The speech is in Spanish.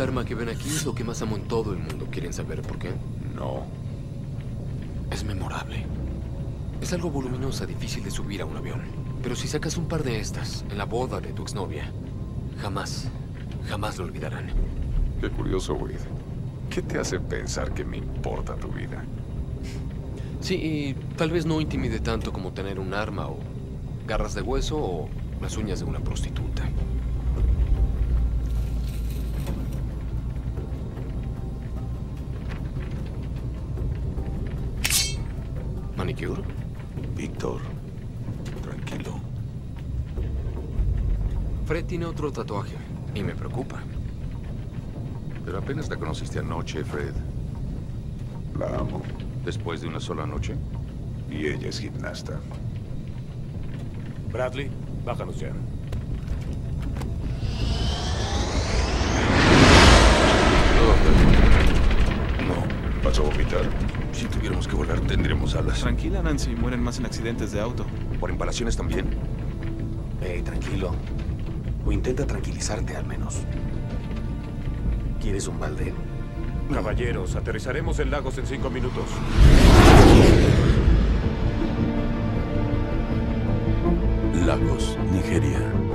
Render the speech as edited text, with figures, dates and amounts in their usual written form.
Esta arma que ven aquí es lo que más amo en todo el mundo. ¿Quieren saber por qué? No. Es memorable. Es algo voluminosa, difícil de subir a un avión. Pero si sacas un par de estas en la boda de tu exnovia, jamás lo olvidarán. Qué curioso, Wade. ¿Qué te hace pensar que me importa tu vida? Sí, y tal vez no intimide tanto como tener un arma o garras de hueso o las uñas de una prostituta. ¿Manicure? Víctor, tranquilo. Fred tiene otro tatuaje y me preocupa. Pero apenas la conociste anoche, Fred. La amo. Después de una sola noche. Y ella es gimnasta. Bradley, bájanos ya. No. ¿Vas a vomitar? Si tuviéramos que volar, tendremos alas. Tranquila, Nancy. Mueren más en accidentes de auto. ¿Por impalaciones también? Hey, tranquilo. O intenta tranquilizarte al menos. ¿Quieres un balde? Caballeros, aterrizaremos en Lagos en 5 minutos. Lagos, Nigeria.